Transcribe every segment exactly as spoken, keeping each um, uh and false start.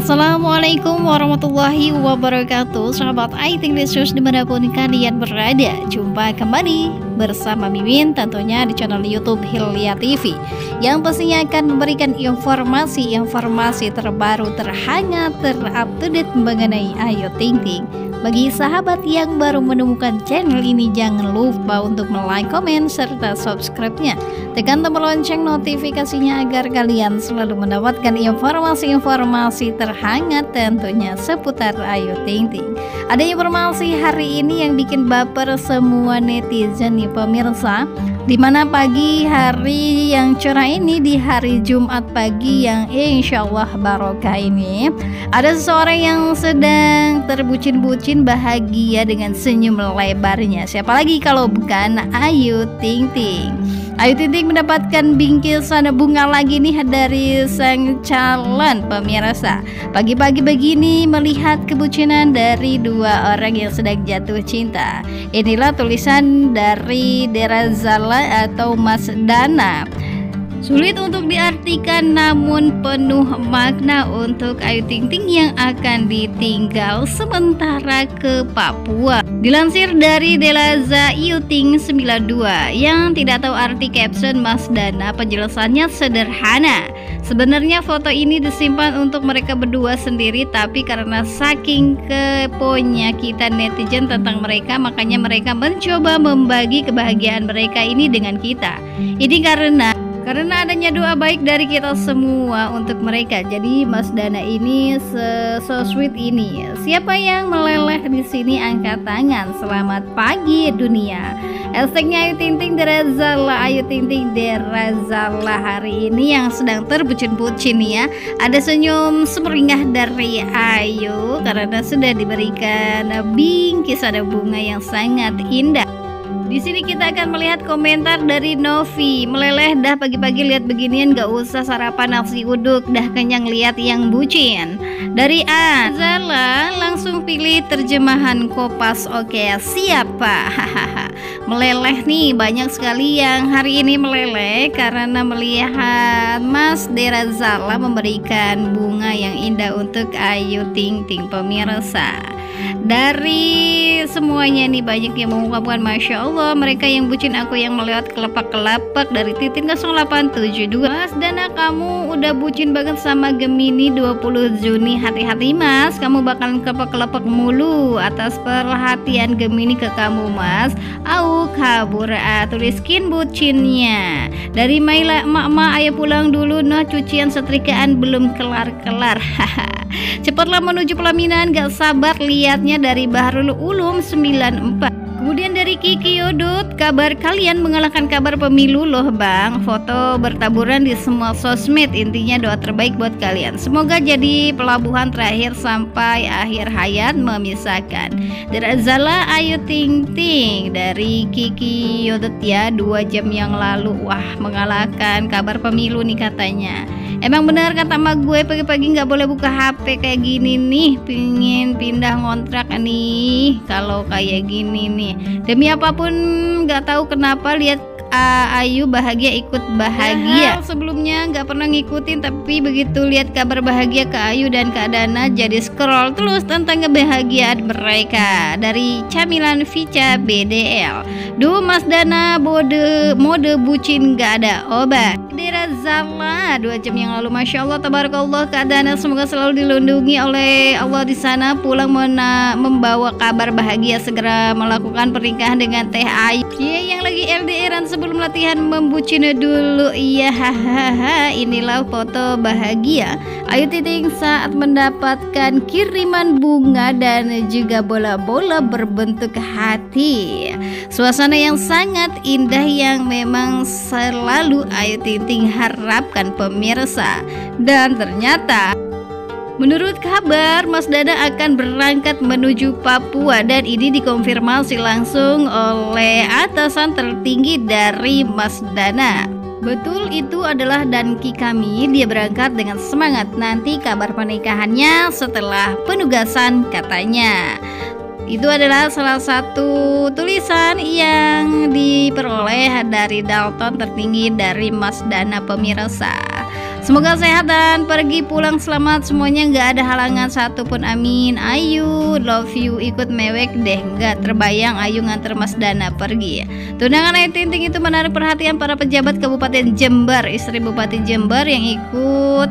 Assalamualaikum warahmatullahi wabarakatuh. Sahabat I Think Licious dimanapun kalian berada, jumpa kembali bersama Mimin tentunya di channel YouTube Hilya T V, yang pastinya akan memberikan informasi-informasi terbaru, terhangat, terupdate mengenai Ayu Ting Ting. Bagi sahabat yang baru menemukan channel ini, jangan lupa untuk like, komen, serta subscribe-nya. Tekan tombol lonceng notifikasinya agar kalian selalu mendapatkan informasi-informasi terhangat tentunya seputar Ayu Ting Ting. Ada informasi hari ini yang bikin baper semua netizen nih pemirsa, dimana pagi hari yang cerah ini, di hari Jumat pagi yang insya Allah barokah ini, ada seseorang yang sedang terbucin-bucin bahagia dengan senyum lebarnya. Siapa lagi kalau bukan Ayu Ting Ting. Ayu Ting Ting mendapatkan bingkisan bunga lagi nih dari sang calon pemirsa. Pagi-pagi begini melihat kebucinan dari dua orang yang sedang jatuh cinta. Inilah tulisan dari Derazala atau Mas Dana. Sulit untuk diartikan namun penuh makna untuk Ayu Ting Ting yang akan ditinggal sementara ke Papua. Dilansir dari Delaza Ayu Ting sembilan dua yang tidak tahu arti caption Mas Dana, penjelasannya sederhana. Sebenarnya foto ini disimpan untuk mereka berdua sendiri, tapi karena saking keponya kita netizen tentang mereka, makanya mereka mencoba membagi kebahagiaan mereka ini dengan kita. Ini karena Karena adanya doa baik dari kita semua untuk mereka. Jadi Mas Dana ini so sweet ini. Siapa yang meleleh di sini angkat tangan. Selamat pagi dunia. Hashtagnya Ayu Ting Ting Derazala, Ayu Ting Ting Derazala hari ini yang sedang terbucin-bucin ya. Ada senyum semeringah dari Ayu karena sudah diberikan bingkisan bunga yang sangat indah. Di sini kita akan melihat komentar dari Novi. Meleleh dah pagi-pagi lihat beginian, gak usah sarapan nasi uduk, dah kenyang lihat yang bucin. Dari A Zala langsung pilih terjemahan Kopas. Oke, siapa? Hahaha. Meleleh nih, banyak sekali yang hari ini meleleh karena melihat Mas Derazala memberikan bunga yang indah untuk Ayu Ting Ting pemirsa. Dari semuanya nih banyak yang mengungkapkan Masya Allah, mereka yang bucin, aku yang melewat kelepak-kelepak. Dari Titin nol delapan tujuh dua, Mas Dana kamu udah bucin banget sama Gemini dua puluh Juni. Hati-hati Mas, kamu bakalan kelepak-kelepak mulu atas perhatian Gemini ke kamu Mas. Au kabur, ah, tuliskin bucinnya. Dari Maila, emak-emak ayo pulang dulu, noh cucian setrikaan belum kelar-kelar. Haha. Cepatlah menuju pelaminan, gak sabar lihatnya. Dari Bahrul Ulum sembilan empat. Kemudian dari Kiki Yodut, kabar kalian mengalahkan kabar pemilu loh bang. Foto bertaburan di semua sosmed, intinya doa terbaik buat kalian. Semoga jadi pelabuhan terakhir sampai akhir hayat memisahkan. Derazala Ayu Ting Ting dari Kiki Yodut ya, dua jam yang lalu. Wah, mengalahkan kabar pemilu nih katanya. Emang benar kata emak gue, pagi-pagi nggak boleh buka H P kayak gini nih. Pingin pindah ngontrak nih kalau kayak gini nih. Demi apapun nggak tahu kenapa lihat uh, Ayu bahagia ikut bahagia. Ya, sebelumnya nggak pernah ngikutin, tapi begitu lihat kabar bahagia ke Ayu dan Kak Dana jadi scroll terus tentang kebahagiaan mereka. Dari Camilan Vica B D L. Duh Mas Dana mode mode bucin nggak ada obat. Derazala dua jam yang lalu, Masya Allah tabarakallah Kak Dana, semoga selalu dilindungi oleh Allah di sana. Pulang mena, membawa kabar bahagia, segera melakukan pernikahan dengan Teh Ayu. Iya, yang lagi L D R-an sebelum latihan membucin dulu. Iya, hahaha. Inilah foto bahagia Ayu Ting Ting saat mendapatkan kiriman bunga dan juga bola-bola berbentuk hati. Suasana yang sangat indah yang memang selalu Ayu Ting Ting harapkan pemirsa. Dan ternyata menurut kabar Mas Dana akan berangkat menuju Papua, dan ini dikonfirmasi langsung oleh atasan tertinggi dari Mas Dana. Betul, itu adalah danki kami. Dia berangkat dengan semangat. Nanti kabar pernikahannya setelah penugasan katanya. Itu adalah salah satu tulisan yang diperoleh dari Dalton tertinggi dari Mas Dana pemirsa. Semoga sehat dan pergi pulang selamat semuanya, nggak ada halangan satupun, amin. Ayu, love you, ikut mewek deh, nggak terbayang Ayu nganter Mas Dana pergi ya. Tunangan Ayu Ting Ting itu menarik perhatian para pejabat Kabupaten Jember. Istri Bupati Jember yang ikut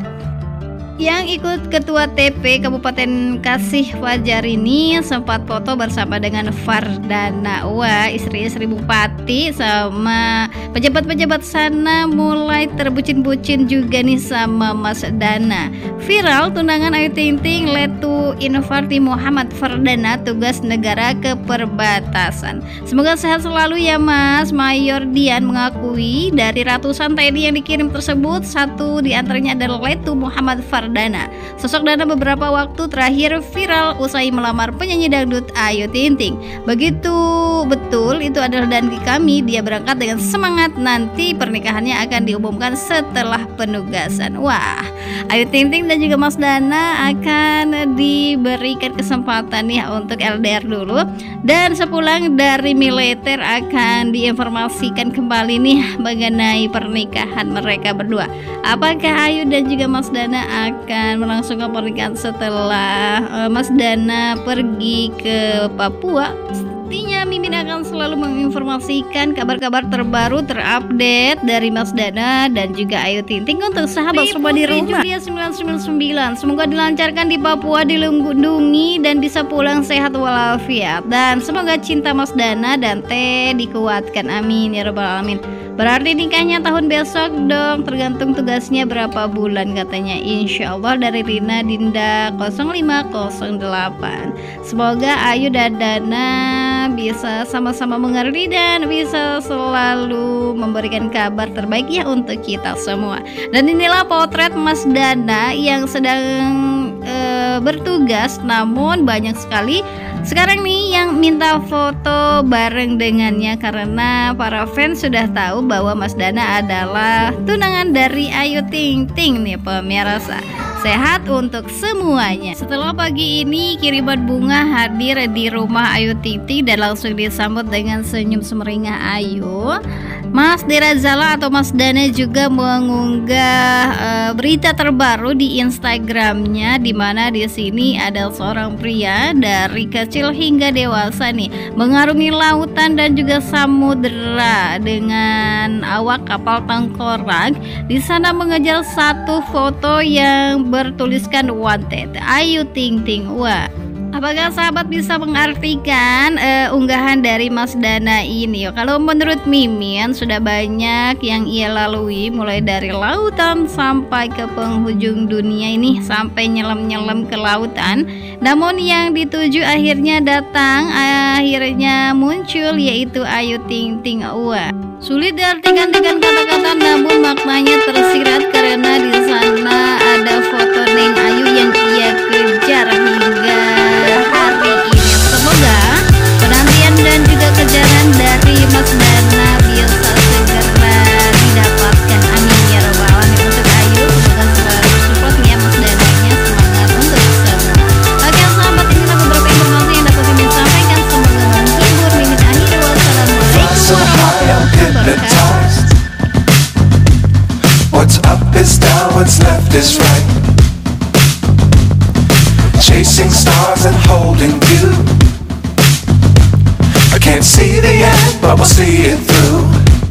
yang ikut Ketua T P Kabupaten Kasih Fajar ini sempat foto bersama dengan Fardana. Wah, istri-istri Bupati sama pejabat-pejabat sana mulai terbucin-bucin juga nih sama Mas Dana. Viral tunangan Ayu Ting Ting, Letu Infarti Muhammad Fardana, tugas negara keperbatasan. Semoga sehat selalu ya Mas. Mayor Dian mengakui dari ratusan T N I yang dikirim tersebut, satu diantaranya adalah Letu Muhammad Fardana. Dana. Sosok Dana beberapa waktu terakhir viral usai melamar penyanyi dangdut Ayu Ting Ting. Begitu betul, itu adalah dangi kami. Dia berangkat dengan semangat, nanti pernikahannya akan diumumkan setelah penugasan. Wah, Ayu Ting Ting dan juga Mas Dana akan diberikan kesempatan ya untuk L D R dulu, dan sepulang dari militer akan diinformasikan kembali nih mengenai pernikahan mereka berdua. Apakah Ayu dan juga Mas Dana akan melangsungkan pernikahan setelah uh, Mas Dana pergi ke Papua? Pastinya Mimin akan selalu menginformasikan kabar-kabar terbaru terupdate dari Mas Dana dan juga Ayu Ting Ting untuk sahabat semua di rumah. Julia sembilan sembilan sembilan, semoga dilancarkan di Papua, dilindungi dan bisa pulang sehat walafiat, dan semoga cinta Mas Dana dan Teh dikuatkan, amin ya rabbal alamin. Berarti nikahnya tahun besok dong, tergantung tugasnya berapa bulan katanya. Insya Allah, dari Rina Dinda nol lima nol delapan. Semoga Ayu dan Dana bisa sama-sama mengerti dan bisa selalu memberikan kabar terbaik ya untuk kita semua. Dan inilah potret Mas Dana yang sedang e, bertugas, namun banyak sekali sekarang nih yang minta foto bareng dengannya, karena para fans sudah tahu bahwa Mas Dana adalah tunangan dari Ayu Ting Ting nih pemirsa. Sehat untuk semuanya. Setelah pagi ini kiriman bunga hadir di rumah Ayu Ting Ting dan langsung disambut dengan senyum semeringah Ayu. Mas Derazala atau Mas Dana juga mengunggah uh, berita terbaru di Instagramnya, di mana di sini ada seorang pria dari kecil hingga dewasa nih mengarungi lautan dan juga samudera dengan awak kapal tengkorak. Di sana mengejar satu foto yang bertuliskan wanted Ayu Ting Ting. Wah, apakah sahabat bisa mengartikan uh, unggahan dari Mas Dana ini? Kalau menurut Mimin sudah banyak yang ia lalui, mulai dari lautan sampai ke penghujung dunia ini, sampai nyelam-nyelam ke lautan. Namun yang dituju akhirnya datang, akhirnya muncul, yaitu Ayu Ting Ting. Wah, sulit diartikan dengan kata-kata, namun maknanya tersirat karena di sana ada foto Neng Ayu yang ia kejar hingga hari ini. Semoga penantian dan juga kejaran dari Mas Dana bisa segera didapatkan, amin ya rabbal alamin. Untuk Ayu, semoga selalu support ya Mas Dananya, semangat untuk semua. Oke sahabat, inilah beberapa informasi yang dapat Mimin sampaikan, semoga menghibur. Mimin akhir, wassalamualaikum warahmatullahi wabarakatuh. What's up is down, what's left is right. Chasing stars and holding you. I can't see the end, but we'll see it through.